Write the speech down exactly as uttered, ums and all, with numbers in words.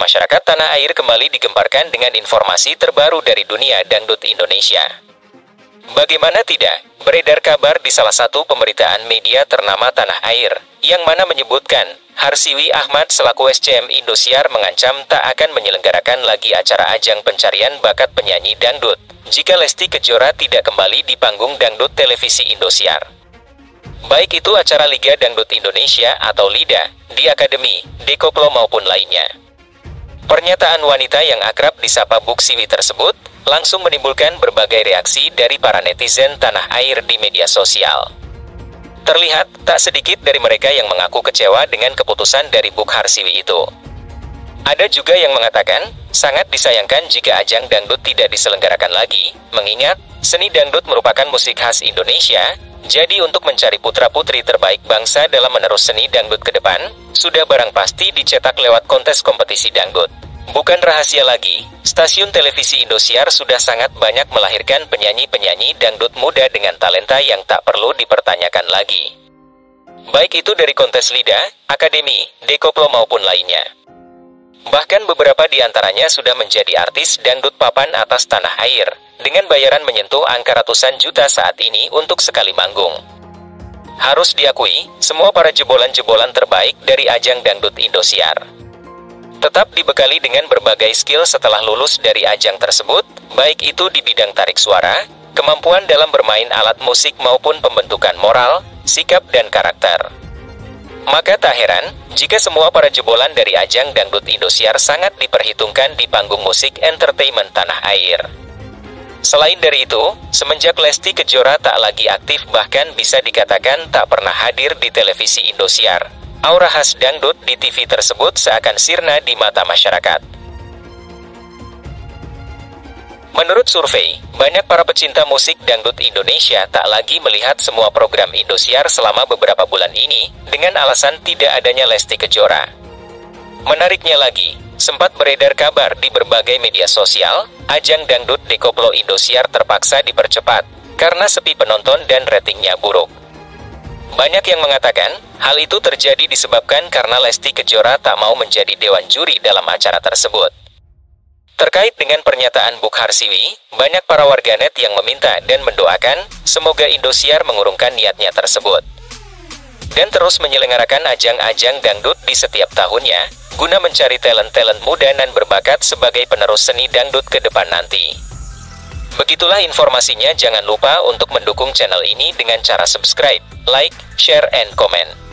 Masyarakat tanah air kembali digemparkan dengan informasi terbaru dari dunia dangdut Indonesia. Bagaimana tidak, beredar kabar di salah satu pemberitaan media ternama tanah air, yang mana menyebutkan, Harsiwi Ahmad selaku S C M Indosiar mengancam tak akan menyelenggarakan lagi acara ajang pencarian bakat penyanyi dangdut, jika Lesti Kejora tidak kembali di panggung dangdut televisi Indosiar. Baik itu acara Liga Dangdut Indonesia atau LIDA, di Akademi, Dekoplo maupun lainnya. Pernyataan wanita yang akrab disapa Buk Siwi tersebut, langsung menimbulkan berbagai reaksi dari para netizen tanah air di media sosial. Terlihat, tak sedikit dari mereka yang mengaku kecewa dengan keputusan dari Buk Harsiwi itu. Ada juga yang mengatakan, sangat disayangkan jika ajang dangdut tidak diselenggarakan lagi, mengingat, seni dangdut merupakan musik khas Indonesia, jadi untuk mencari putra-putri terbaik bangsa dalam menerus seni dangdut ke depan, sudah barang pasti dicetak lewat kontes kompetisi dangdut. Bukan rahasia lagi, stasiun televisi Indosiar sudah sangat banyak melahirkan penyanyi-penyanyi dangdut muda dengan talenta yang tak perlu dipertanyakan lagi. Baik itu dari kontes LIDA, Akademi, Dekoplo maupun lainnya. Bahkan beberapa di antaranya sudah menjadi artis dangdut papan atas tanah air, dengan bayaran menyentuh angka ratusan juta saat ini untuk sekali manggung. Harus diakui, semua para jebolan-jebolan terbaik dari ajang dangdut Indosiar tetap dibekali dengan berbagai skill setelah lulus dari ajang tersebut, baik itu di bidang tarik suara, kemampuan dalam bermain alat musik maupun pembentukan moral, sikap dan karakter. Maka tak heran, jika semua para jebolan dari ajang dangdut Indosiar sangat diperhitungkan di panggung musik entertainment tanah air. Selain dari itu, semenjak Lesti Kejora tak lagi aktif bahkan bisa dikatakan tak pernah hadir di televisi Indosiar, aura khas dangdut di T V tersebut seakan sirna di mata masyarakat. Menurut survei, banyak para pecinta musik dangdut Indonesia tak lagi melihat semua program Indosiar selama beberapa bulan ini, dengan alasan tidak adanya Lesti Kejora. Menariknya lagi, sempat beredar kabar di berbagai media sosial, ajang dangdut Dekoplo Indosiar terpaksa dipercepat, karena sepi penonton dan ratingnya buruk. Banyak yang mengatakan, hal itu terjadi disebabkan karena Lesti Kejora tak mau menjadi dewan juri dalam acara tersebut. Terkait dengan pernyataan Buk Harsiwi, banyak para warganet yang meminta dan mendoakan, semoga Indosiar mengurungkan niatnya tersebut, dan terus menyelenggarakan ajang-ajang dangdut di setiap tahunnya, guna mencari talent-talent muda dan berbakat sebagai penerus seni dangdut ke depan nanti. Begitulah informasinya, jangan lupa untuk mendukung channel ini dengan cara subscribe, like, share, and comment.